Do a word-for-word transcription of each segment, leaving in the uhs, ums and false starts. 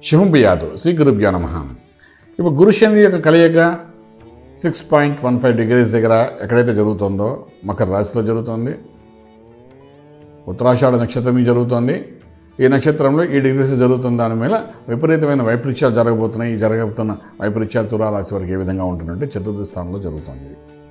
శుభం భయాతు శ్రీ గురుభ్యో నమః. ఇప్పుడు గురు శని యొక్క కలయిక six point one five degrees దగ్గర ఎక్కడైతే జరుగుతుందో మకర రాశిలో జరుగుతుంది. ఉత్తరాషాఢ నక్షత్రం జరుగుతుంది. ఈ నక్షత్రంలో ఈ డిగ్రీస్ జరుగుతున్న దాని మీద విపరీతమైన వైపరీత్యాలు జరగబోతున్నాయి. ఈ జరగబోతున్న వైపరీత్యాలు తులారాశి వరకు ఏ విధంగా ఉంటుందంటే చతుర్థ స్థానంలో జరుగుతుంది.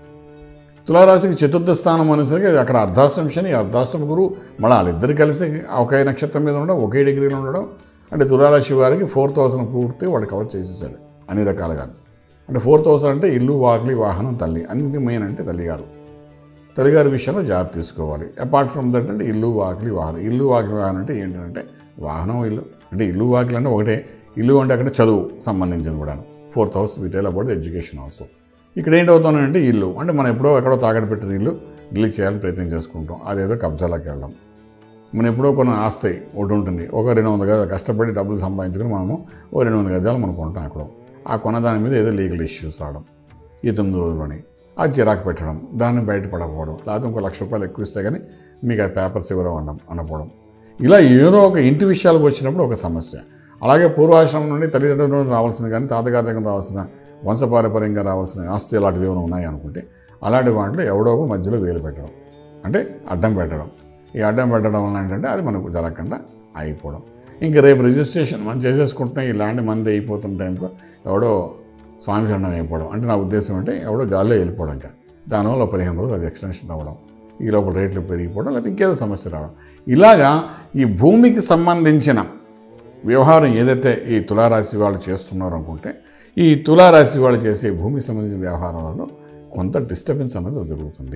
తులారాశికి చతుర్థ స్థానం అనేసరికి అక్కడ అర్ధాష్టమ శని, అర్ధాష్టమ గురువు, మళ్ళీ వాళ్ళిద్దరు కలిసి ఒకే నక్షత్రం మీద ఉండడం, ఒకే డిగ్రీలో ఉండడం. అంటే తులారాశి వారికి ఫోర్త్ హౌస్ను పూర్తి వాడు కవర్ చేసేసాడు అన్ని రకాలుగా. అంటే ఫోర్త్ హౌస్ అంటే ఇల్లు, వాకిలి, వాహనం, తల్లి, అన్నింటి మెయిన్ అంటే తల్లిగారు. తల్లిగారి విషయంలో జాగ్రత్త తీసుకోవాలి. అపార్ట్ ఫ్రమ్ దట్ అంటే ఇల్లు, వాకిలి, వాహనం. ఇల్లు, వాకిలి, వాహనం అంటే ఏంటంటే వాహనం, ఇల్లు అంటే ఇల్లు, వాకిలి అంటే ఒకటే. ఇల్లు అంటే అక్కడ చదువు సంబంధించింది కూడా. Fourth house vital about education house. ఇక్కడ ఏంటవుతానంటే ఇల్లు అంటే మనం ఎప్పుడో ఎక్కడో తాకట్టు పెట్టిన ఇల్లు రిలీజ్ చేయాలని ప్రయత్నం చేసుకుంటాం. అదేదో కబ్జాలోకి వెళ్ళాం. మనం ఎప్పుడో కొన్ని ఆస్తి ఒకటి ఉంటుంది, ఒక రెండు వందల గజాలు కష్టపడి డబ్బులు సంపాదించుకుని మనము ఓ రెండు వందల గజాలు మనం కొంటాం. అక్కడ ఆ కొన్న దాని మీద ఏదో లీగల్ ఇష్యూస్ రావడం, ఈ తొమ్మిది రోజుల్లోని అది చిరాకు పెట్టడం, దాన్ని బయటపడకపోవడం, లేకపోతే ఇంకో లక్ష రూపాయలు ఎక్కువ ఇస్తే కానీ మీకు ఆ పేపర్స్ ఎవరో అనడం అనపోవడం, ఇలా ఏదో ఒక ఇంటి విషయాలకు వచ్చినప్పుడు ఒక సమస్య. అలాగే పూర్వాశ్రమం నుండి తల్లిదండ్రుల నుండి రావాల్సింది కానీ తాతగారి దగ్గర రావాల్సిన వంశపారపర్యంగా రావాల్సిన ఆస్తి అలాంటివి ఏమైనా ఉన్నాయి అనుకుంటే అలాంటి వాటిలో ఎవడో మధ్యలో వేలు పెట్టడం, అంటే అడ్డం పెట్టడం. ఈ అడ్డం పెట్టడం వల్ల ఏంటంటే అది మనకు జరగకుండా అయిపోవడం. ఇంకా రేపు రిజిస్ట్రేషన్ మనం చేసేసుకుంటున్నాం, ఈ ల్యాండ్ మంది అయిపోతున్న టైంలో ఎవడో స్వామి చండం అయిపోవడం. అంటే నా ఉద్దేశం అంటే ఎవడో గాల్లో వెళ్ళిపోవడం. ఇంకా దానివల్ల పదిహేను రోజులు అది ఎక్స్టెన్షన్ అవ్వడం, ఈ లోపల రేట్లు పెరిగిపోవడం, లేకపోతే ఇంకేదో సమస్య రావడం. ఇలాగా ఈ భూమికి సంబంధించిన వ్యవహారం ఏదైతే ఈ తులారాశి వాళ్ళు చేస్తున్నారో అనుకుంటే ఈ తులారాశి వాళ్ళు చేసే భూమికి సంబంధించిన వ్యవహారాలలో కొంత డిస్టర్బెన్స్ అనేది జరుగుతుంది.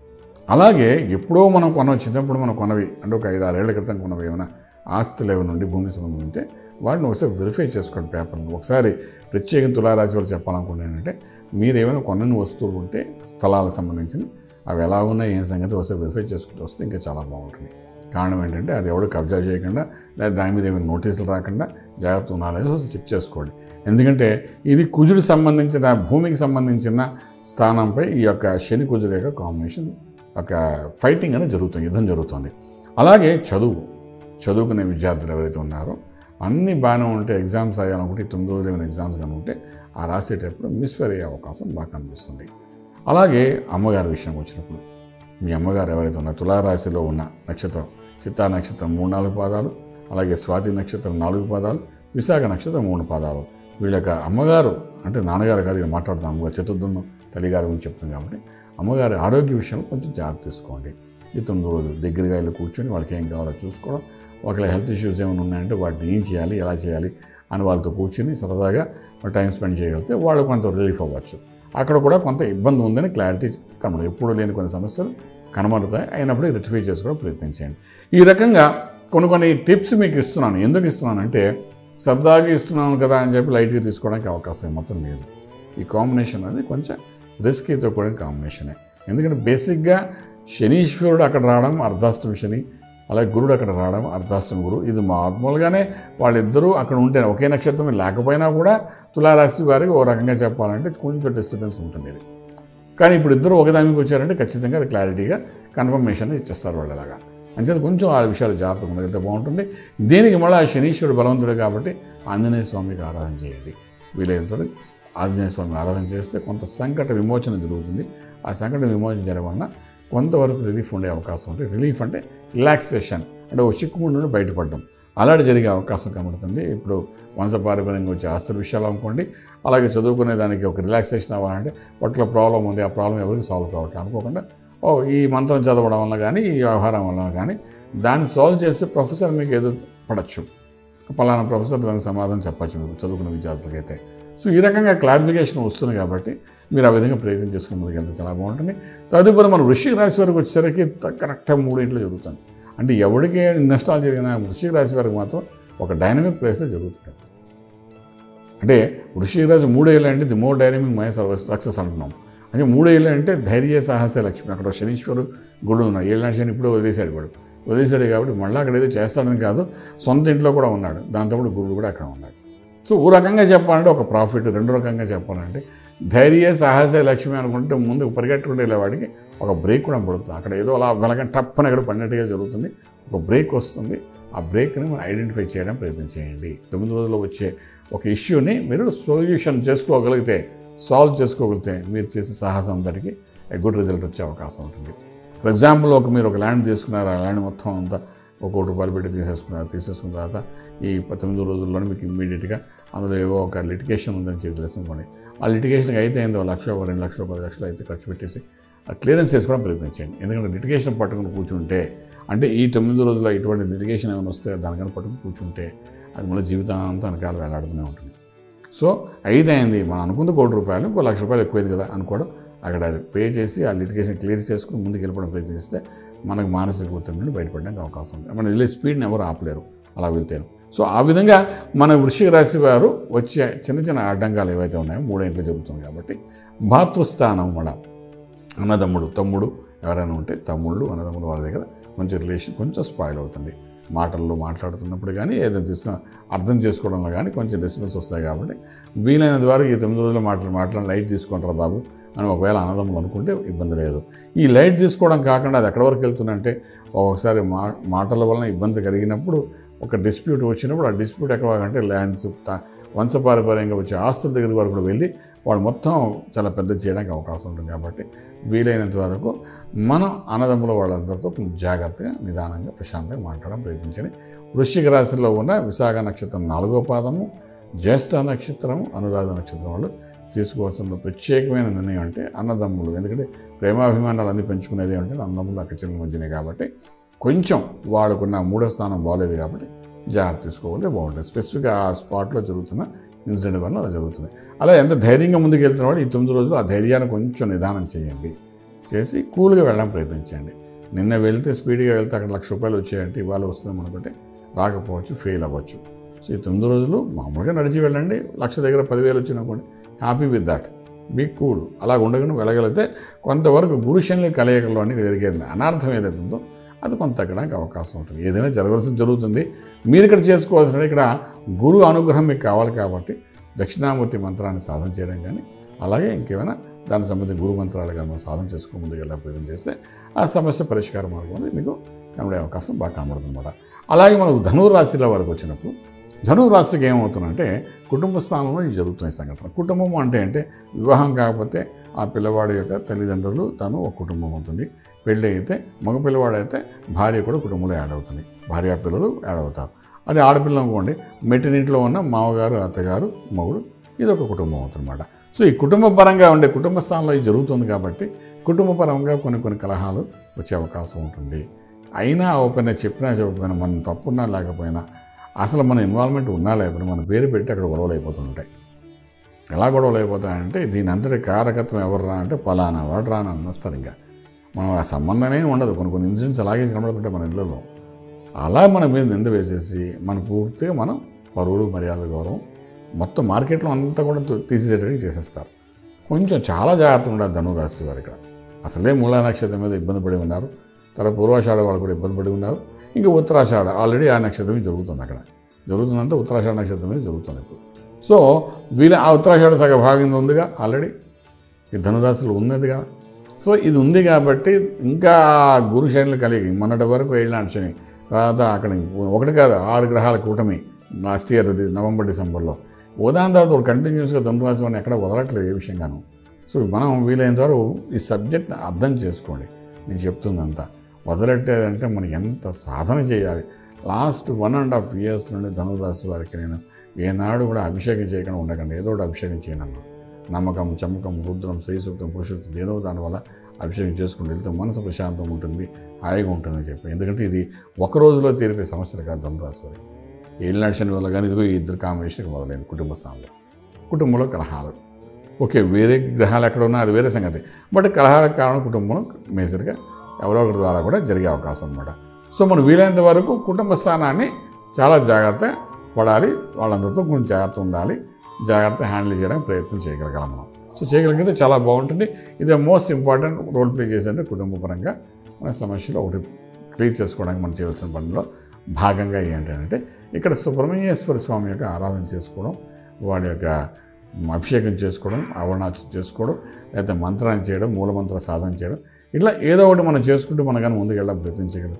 అలాగే ఎప్పుడో మనం కొన చిన్నప్పుడు మనం కొనవి అంటే ఒక ఐదు ఆరేళ్ల క్రితం కొనవి ఏమైనా ఆస్తులు ఏమైనా నుండి భూమికి సంబంధించి ఉంటే వాటిని ఒకసారి వెరిఫై చేసుకోండి పేపర్ని. ఒకసారి ప్రత్యేకంగా తులారాశి వాళ్ళు చెప్పాలనుకుంటే ఏంటంటే మీరు ఏమైనా కొనని వస్తువులు ఉంటే స్థలాలకు సంబంధించిన అవి ఎలా ఉన్నాయి ఏం సంగతి ఒకసారి వెరిఫై చేసుకుంటూ వస్తే ఇంకా చాలా బాగుంటుంది. కారణం ఏంటంటే అది ఎవడో కబ్జా చేయకుండా లేదా దాని మీద ఏమైనా నోటీసులు రాకుండా జాగ్రత్త ఉన్నారో ఒకసారి చెక్ చేసుకోండి. ఎందుకంటే ఇది కుజుడికి సంబంధించిన భూమికి సంబంధించిన స్థానంపై ఈ యొక్క శని కుజుడు యొక్క కాంబినేషన్ ఒక ఫైటింగ్ అనేది జరుగుతుంది, యుద్ధం జరుగుతుంది. అలాగే చదువు చదువుకునే విద్యార్థులు ఎవరైతే ఉన్నారో అన్నీ బాగానే ఉంటే ఎగ్జామ్స్ అయ్యాలనుకుంటే తొమ్మిది రోజులు ఏమైనా ఎగ్జామ్స్ కానీ ఉంటే ఆ రాసేటప్పుడు మిస్ఫేర్ అయ్యే అవకాశం బాగా కనిపిస్తుంది. అలాగే అమ్మగారి విషయం వచ్చినప్పుడు మీ అమ్మగారు ఎవరైతే ఉన్నారో తులారాశిలో ఉన్న నక్షత్రం చిత్తా నక్షత్రం మూడు నాలుగు పాదాలు, అలాగే స్వాతి నక్షత్రం నాలుగు పాదాలు, విశాఖ నక్షత్రం మూడు పాదాలు. వీళ్ళ యొక్క అమ్మగారు అంటే నాన్నగారు కాదు ఇక్కడ మాట్లాడుతున్నాం, అమ్మగారు చతుర్థం తల్లిగారి గురించి చెప్తుంది కాబట్టి అమ్మగారి ఆరోగ్య విషయంలో కొంచెం జాగ్రత్త తీసుకోండి. ఈ తొమ్మిది రోజులు దగ్గరగా వెళ్ళి కూర్చొని వాళ్ళకి ఏం కావాలో చూసుకోవడం, ఒకవేళ హెల్త్ ఇష్యూస్ ఏమైనా ఉన్నాయంటే వాటిని ఏం చేయాలి ఎలా చేయాలి అని వాళ్ళతో కూర్చొని సరదాగా టైం స్పెండ్ చేయగలిగితే వాళ్ళు కొంత రిలీఫ్ అవ్వచ్చు. అక్కడ కూడా కొంత ఇబ్బంది ఉందని క్లారిటీ కనబడదు. ఎప్పుడు లేని కొన్ని సమస్యలు కనబడతాయి, అయినప్పుడు రెక్టిఫై చేసుకోవడం ప్రయత్నించండి. ఈ రకంగా కొన్ని కొన్ని టిప్స్ మీకు ఇస్తున్నాను. ఎందుకు ఇస్తున్నానంటే సరదాగా ఇస్తున్నాను కదా అని చెప్పి లైట్గా తీసుకోవడానికి అవకాశం మాత్రం లేదు. ఈ కాంబినేషన్ అనేది కొంచెం రిస్కీతో కూడా కాంబినేషనే. ఎందుకంటే బేసిక్గా శనీశ్వరుడు అక్కడ రావడం అర్ధాష్టమ శని, అలాగే గురుడు అక్కడ రావడం అర్ధాష్టమ గురువు. ఇది మామూలుగానే వాళ్ళిద్దరూ అక్కడ ఉంటే ఒకే నక్షత్రం లేకపోయినా కూడా తులారాశి వారికి ఓ రకంగా చెప్పాలంటే కొంచెం డిస్టర్బెన్స్ ఉంటుంది ఇది. కానీ ఇప్పుడు ఇద్దరు ఒకదానికి వచ్చారంటే ఖచ్చితంగా అది క్లారిటీగా కన్ఫర్మేషన్ ఇచ్చేస్తారు వాళ్ళు. అలాగా అంచేది కొంచెం ఆ విషయాలు జాగ్రత్తగా ఉండగలిగితే బాగుంటుంది. దీనికి మళ్ళీ ఆ శనీశ్వరుడు బలవంతుడు కాబట్టి ఆంజనేయ స్వామికి ఆరాధన చేయండి. వీలైనంత ఆంజనేయ స్వామికి ఆరాధన చేస్తే కొంత సంకట విమోచన జరుగుతుంది. ఆ సంకట విమోచన జరగకుండా కొంతవరకు రిలీఫ్ ఉండే అవకాశం ఉంటుంది. రిలీఫ్ అంటే రిలాక్సేషన్ అంటే ఒక చిక్కుముడి నుండి బయటపడడం అలాంటి జరిగే అవకాశం కనబడుతుంది. ఇప్పుడు వంశపారపర్యంగా వచ్చే ఆస్తుల విషయాలు అనుకోండి, అలాగే చదువుకునే దానికి ఒక రిలాక్సేషన్ అవ్వాలంటే వాటిలో ప్రాబ్లం ఉంది, ఆ ప్రాబ్లం ఎవరికి సాల్వ్ కావట్లేదు అనుకోకుండా ఓ ఈ మంత్రం చదవడం వల్ల కానీ ఈ వ్యవహారం వల్ల కానీ దాన్ని సాల్వ్ చేసి ప్రొఫెసర్ మీకు ఎదురు పడచ్చు. పలానా ప్రొఫెసర్ దానికి సమాధానం చెప్పచ్చు మీకు చదువుకున్న విద్యార్థులకైతే. సో ఈ రకంగా క్లారిఫికేషన్ వస్తుంది కాబట్టి మీరు ఆ విధంగా ప్రయత్నం చేసుకుని ముందుకు వెళ్తే చాలా బాగుంటుంది. తదుపరి మన వృశ్చిక రాశి వరకు వచ్చేసరికి కరెక్ట్గా మూడింట్లో జరుగుతుంది. అంటే ఎవరికి నష్టాలు జరిగినా వృశ్చిక రాశి వరకు మాత్రం ఒక డైనమిక్ ప్లేస్లో జరుగుతుంది. అంటే వృశ్చిక రాశి మూడేళ్ళు అంటే the more dynamic my success అంటున్నాం. అంటే మూడేళ్ళు అంటే ధైర్య సాహస లక్ష్మి. అక్కడ శనీశ్వరు గుడు ఉన్నాడు. ఏళ్ళ శని ఇప్పుడు వదిలేశాడు వాడు వదిలేశాడు కాబట్టి మళ్ళీ అక్కడ ఏదో చేస్తాడని కాదు, సొంత ఇంట్లో కూడా ఉన్నాడు, దాంతోపాటు గురుడు కూడా అక్కడ ఉన్నాడు. సో ఓ రకంగా చెప్పాలంటే ఒక ప్రాఫిట్, రెండు రకంగా చెప్పాలంటే ధైర్య సాహస లక్ష్మి అనుకుంటే ముందుకు పరిగెట్టుకుంటే వాడికి ఒక బ్రేక్ కూడా పడుతుంది. అక్కడ ఏదో అలా వెలగ టప్పని ఎక్కడ పడినట్టుగా జరుగుతుంది, ఒక బ్రేక్ వస్తుంది. ఆ బ్రేక్ని మనం ఐడెంటిఫై చేయడం ప్రయత్నం చేయండి. తొమ్మిది రోజుల్లో వచ్చే ఒక ఇష్యూని మీరు సొల్యూషన్ చేసుకోగలిగితే, సాల్వ్ చేసుకోగలిగితే మీరు చేసే సాహసం అంతటికి గుడ్ రిజల్ట్ వచ్చే అవకాశం ఉంటుంది. ఫర్ ఎగ్జాంపుల్, ఒక మీరు ఒక ల్యాండ్ తీసుకున్నారు, ఆ ల్యాండ్ మొత్తం అంతా ఒక కోటి రూపాయలు పెట్టి తీసేసుకున్నారు. తీసేసుకున్న తర్వాత ఈ తొమ్మిది రోజుల్లోనే మీకు ఇమ్మీడియట్గా అందులో ఏవో ఒక లిటిగేషన్ ఉందని చెప్పి తెలుసుకోండి. ఆ లిటిగేషన్కి అయితే ఏందో లక్ష ఒక రెండు లక్షలు పది లక్షలు అయితే ఖర్చు పెట్టేసి ఆ క్లియరెన్స్ చేసుకోవడం ప్రయత్నించండి. ఎందుకంటే లిటిగేషన్ పట్టుకుని కూర్చుంటే, అంటే ఈ తొమ్మిది రోజుల్లో ఇటువంటి లిటిగేషన్ ఏమైనా వస్తే దానికన్నా పట్టుకుని కూర్చుంటే అది మళ్ళీ జీవితాంతం వెనకాల వేలాడుతూనే ఉంటుంది. సో అయితే అయింది, మనం అనుకుంది కోటి రూపాయలు, ఇంకో లక్ష రూపాయలు ఎక్కువైంది కదా అనుకోవడం, అక్కడ అది పే చేసి ఆ లిటిగేషన్ క్లియర్ చేసుకుని ముందుకు వెళ్ళిపోవడం ప్రయత్నిస్తే మనకు మానసిక ఒత్తిడి నుండి బయటపడడానికి అవకాశం ఉంది. మన వెళ్ళే స్పీడ్ని ఎవరు ఆపలేరు అలా వెళ్తారు. సో ఆ విధంగా మన వృశ్చిక రాశి వారు వచ్చే చిన్న చిన్న అడ్డంకాలు ఏవైతే ఉన్నాయో మూడేంట్లో జరుగుతుంది కాబట్టి భాతృస్థానం వల్ల అన్నదమ్ముడు తమ్ముడు ఎవరైనా ఉంటే తమ్ముళ్ళు అన్నదమ్ముడు వాళ్ళ దగ్గర కొంచెం రిలేషన్ కొంచెం స్పాయిల్ అవుతుంది. మాటల్లో మాట్లాడుతున్నప్పుడు కానీ ఏదైనా తీసుకున్న అర్థం చేసుకోవడంలో కానీ కొంచెం డిస్టర్బెన్స్ వస్తాయి. కాబట్టి వీలైన ద్వారా ఈ తొమ్మిది రోజులు మాటలు మాట్లాడి లైట్ తీసుకుంటారు బాబు అని ఒకవేళ అన్నదమ్ములు అనుకుంటే ఇబ్బంది లేదు. ఈ లైట్ తీసుకోవడం కాకుండా అది ఎక్కడి వరకు వెళ్తుందంటే, ఒక్కొక్కసారి మా మాటల వలన ఇబ్బంది కలిగినప్పుడు ఒక డిస్ప్యూట్ వచ్చినప్పుడు ఆ డిస్ప్యూట్ ఎక్కడ అంటే ల్యాండ్స్ వంశపారంపర్యంగా వచ్చే ఆస్తుల దగ్గర వరకు కూడా వెళ్ళి వాళ్ళు మొత్తం చాలా పెద్ద చేయడానికి అవకాశం ఉంటుంది. కాబట్టి వీలైనంత వరకు మనం అన్నదమ్ముల వాళ్ళందరితో కొంచెం జాగ్రత్తగా నిదానంగా ప్రశాంతంగా మాట్లాడడం ప్రయత్నించండి. వృశ్చిక రాశిలో ఉన్న విశాఖ నక్షత్రం నాలుగో పాదము, జ్యేష్ఠ నక్షత్రము, అనురాధ నక్షత్రం వాళ్ళు తీసుకోవాల్సిన ప్రత్యేకమైన నిర్ణయం అంటే అన్నదమ్ములు. ఎందుకంటే ప్రేమాభిమానాలు అన్నీ పెంచుకునేది అంటే అన్నదమ్ములు అక్క చెల్లెల మధ్యనే. కాబట్టి కొంచెం వాళ్ళకున్న మూడో స్థానం బాగోలేదు కాబట్టి జాగ్రత్త తీసుకోవాలి, బాగుంటుంది. స్పెసిఫిక్గా ఆ స్పాట్లో జరుగుతున్న ఇన్సిడెంట్ వల్ల అలా జరుగుతుంది. అలా ఎంత ధైర్యంగా ముందుకు వెళ్తున్న వాడు ఈ తొమ్మిది రోజులు ఆ ధైర్యాన్ని కొంచెం నిదానం చేయండి, చేసి కూల్గా వెళ్ళడం ప్రయత్నించండి. నిన్న వెళ్తే స్పీడ్గా వెళ్తే అక్కడ లక్ష రూపాయలు వచ్చాయంటే ఇవాళ వస్తుంది అనుకుంటే రాకపోవచ్చు, ఫెయిల్ అవ్వచ్చు. సో ఈ తొమ్మిది రోజులు మామూలుగా నడిచి వెళ్ళండి. లక్ష దగ్గర పదివేలు వచ్చినప్పుడు happy with that, be cool. అలా ఉండగానే వెళ్ళగలిగితే కొంతవరకు గురు శని కలయికలోని జరిగేది అనార్థం ఏదైతే ఉందో అది కొంత తగ్గడానికి అవకాశం ఉంటుంది. ఏదైనా జరగాల్సింది జరుగుతుంది. మీరు ఇక్కడ చేసుకోవాల్సిన ఇక్కడ గురు అనుగ్రహం మీకు కావాలి కాబట్టి దక్షిణామూర్తి మంత్రాన్ని సాధన చేయడం కానీ, అలాగే ఇంకేమైనా దానికి సంబంధించిన గురు మంత్రాలు కానీ మనం సాధన చేసుకుని ముందుకు వెళ్ళే ప్రయత్నం చేస్తే ఆ సమస్య పరిష్కార మార్గం అనేది మీకు కనబడే అవకాశం బాగా కనబడుతుంది అన్నమాట. అలాగే మనకు ధనురాశిలో వరకు వచ్చినప్పుడు ధనురాశికి ఏమవుతుందంటే కుటుంబ స్థానంలో ఇది జరుగుతున్న సంఘటన. కుటుంబం అంటే అంటే వివాహం కాకపోతే ఆ పిల్లవాడి యొక్క తల్లిదండ్రులు తను ఒక కుటుంబం అవుతుంది. పెళ్ళి అయితే మగ పిల్లవాడైతే భార్య కూడా కుటుంబంలో యాడ్ అవుతుంది, భార్య పిల్లలు యాడ్ అవుతారు. అది ఆడపిల్ల అనుకోండి, మెట్టినింట్లో ఉన్న మామగారు అత్తగారు మొగుడు ఇది ఒక కుటుంబం అవుతుందన్నమాట. సో ఈ కుటుంబ పరంగా ఉండే కుటుంబ స్థానంలో ఇది జరుగుతుంది కాబట్టి కుటుంబ పరంగా కొన్ని కొన్ని కలహాలు వచ్చే అవకాశం ఉంటుంది. అయినా ఓపెన్ చెప్పినా చెప్పకపోయినా మనం తప్పున్నా లేకపోయినా అసలు మన ఇన్వాల్వ్మెంట్ ఉన్నా లేకపోయినా మన పేరు పెట్టి అక్కడ గొడవలు అయిపోతుంటాయి. ఎలా గొడవలు అయిపోతాయంటే దీని అంతటి కారకత్వం ఎవరు రా అంటే పలానా వాడు రా అని అన్నస్తారు. ఇంకా మనం ఆ సంబంధమే ఉండదు. కొన్ని కొన్ని ఇన్సిడెంట్స్ అలాగే కనబడుతుంటాయి మన ఇళ్ళలో. అలా మన మీద నింద వేసేసి మన పూర్తిగా మనం పరువులు మర్యాదలు గౌరవం మొత్తం మార్కెట్లో అంతా కూడా తీసేసేటట్టు చేసేస్తారు. కొంచెం చాలా జాగ్రత్త ఉండాలి ధనురాశి వారు. ఇక్కడ అసలే మూలా నక్షత్రం మీద ఇబ్బంది పడి ఉన్నారు, తర్వాత పూర్వాషాఢ వాళ్ళు కూడా ఇబ్బంది పడి ఉన్నారు. ఇంకా ఉత్తరాషాఢ ఆల్రెడీ ఆ నక్షత్రం జరుగుతుంది, అక్కడ జరుగుతుందంటే ఉత్తరాషాఢ నక్షత్రం మీద జరుగుతుంది ఇప్పుడు. సో వీళ్ళ ఆ ఉత్తరాషాఢ సగ భాగం ఉందిగా ఆల్రెడీ ఈ ధనురాశిలో ఉన్నదిగా. సో ఇది ఉంది కాబట్టి ఇంకా గురు శనులు కలిగి మొన్నటి వరకు ఏళ్ళనాటి శని, తర్వాత అక్కడ ఒకటి కాదు ఆరు గ్రహాల కూటమి లాస్ట్ ఇయర్ నవంబర్ డిసెంబర్లో ఉదాహరణ తర్వాత కంటిన్యూస్గా ధనురాశి వాడిని ఎక్కడ వదలట్లేదు ఏ విషయంగాను. సో మనం వీలైనంత వరకు ఈ సబ్జెక్ట్ని అర్థం చేసుకోండి. నేను చెప్తుందంతా వదలట్టేదంటే మనం ఎంత సాధన చేయాలి. Last one and half years నుండి ధనురాశి వారికి నేను ఏనాడు కూడా అభిషేకం చేయకుండా ఉండకండి, ఏదో ఒకటి అభిషేకం చేయను. నమ్మకం, చమ్మకం, రుద్రం, శ్రీసూక్తం, పురుషూక్తం ఏదో దానివల్ల అభిషేకం చేసుకుంటూ వెళ్తే మనసు ప్రశాంతం ఉంటుంది, హాయిగా ఉంటుందని చెప్పి. ఎందుకంటే ఇది ఒక రోజులో తీరిపే సమస్యలు కాదు ధనురాశి వారికి. ఏళ్ళనాటి శని వల్ల కానీ ఇదిగో ఇద్దరు కాంబినేషన్కి మొదలైంది కుటుంబ స్థానంలో, కుటుంబంలో కలహాలు. ఓకే వేరే గ్రహాలు ఎక్కడ ఉన్నా అది వేరే సంగతి, బట్ కలహాలకు కారణం కుటుంబం మేజర్గా ఎవరో ఒకరి ద్వారా కూడా జరిగే అవకాశం అన్నమాట. సో మనం వీలైనంత వరకు కుటుంబ స్థానాన్ని చాలా జాగ్రత్త పడాలి, వాళ్ళందరితో కొంచెం జాగ్రత్త ఉండాలి, జాగ్రత్త హ్యాండిల్ చేయడానికి ప్రయత్నం చేయగలగాలి మనం. సో చేయగలిగితే చాలా బాగుంటుంది. ఇది మోస్ట్ ఇంపార్టెంట్ రోల్ ప్లే చేసేంటే కుటుంబ పరంగా మన సమస్యలు ఒకటి క్లియర్ చేసుకోవడానికి మనం చేయాల్సిన పనిలో భాగంగా ఏంటంటే ఇక్కడ సుబ్రహ్మణ్యేశ్వర స్వామి యొక్క ఆరాధన చేసుకోవడం, వాడి యొక్క అభిషేకం చేసుకోవడం, ఆవరణాచం చేసుకోవడం, లేకపోతే మంత్రాన్ని చేయడం, మూలమంత్ర సాధన చేయడం, ఇట్లా ఏదో ఒకటి మనం చేసుకుంటూ మనం కానీ ముందుకు వెళ్ళడం ప్రయత్నం చేయగలిగితే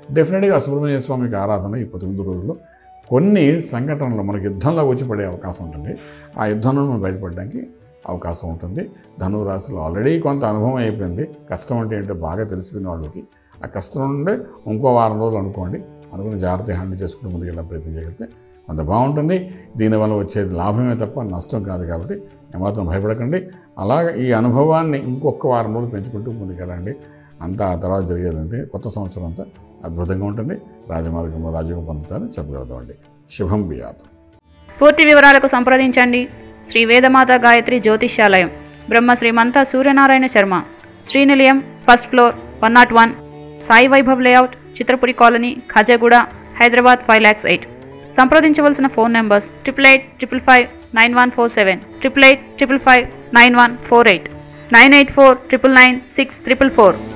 డెఫినెట్గా సుబ్రహ్మణ్య స్వామికి ఆరాధన ఈ తొమ్మిది రోజుల్లో కొన్ని సంఘటనలు మనకి యుద్ధంలో వచ్చి పడే అవకాశం ఉంటుంది. ఆ యుద్ధంలో మనం బయటపడడానికి అవకాశం ఉంటుంది. ధనురాశిలో ఆల్రెడీ కొంత అనుభవం అయిపోయింది. కష్టం అంటే ఏంటో బాగా తెలిసిపోయిన వాళ్ళకి ఆ కష్టం నుండి ఇంకో వారం రోజులు అనుకోండి, అనుకుని జాగ్రత్త హ్యాండిల్ చేసుకుని ముందుకెళ్ళే ప్రయత్నం చేయగలిగితే అంత బాగుంటుంది. దీనివల్ల వచ్చేది లాభమే తప్ప నష్టం కాదు. కాబట్టి ఏమాత్రం భయపడకండి. అలాగే ఈ అనుభవాన్ని ఇంకొక వారం రోజులు పెంచుకుంటూ ముందుకెళ్ళండి. అంతా ఆ తర్వాత జరిగేదంటే కొత్త సంవత్సరం అంతా అద్భుతంగా ఉంటుంది. రాజమార్గంలో రాజ్యం పొందుతారని చెప్పగలుగుతామండి. శుభం బియాత్. పూర్తి వివరాలకు సంప్రదించండి Shri Vedamata Gayatri Jyotishyalayam, Brahma Srimantha Suryanarayana Sharma, Srinilayam, first floor, one nought one, Sai Vaibhav layout, Chitrapuri colony, Khajaguda, Hyderabad five lakhs eight. సంప్రదించవలసిన phone numbers triple eight triple five nine one four seven, triple eight triple five nine one four eight, nine eight four triple nine six triple four.